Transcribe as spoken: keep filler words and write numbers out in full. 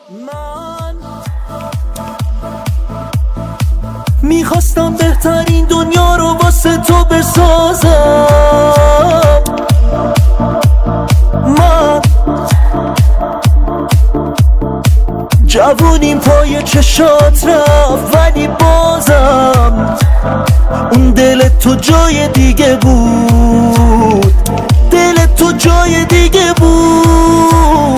من میخواستم بهترین دنیا رو واسه تو بسازم. من جوونیم پای چشات رفت ولی بازم اون دل تو جای دیگه بود، دل تو جای دیگه بود.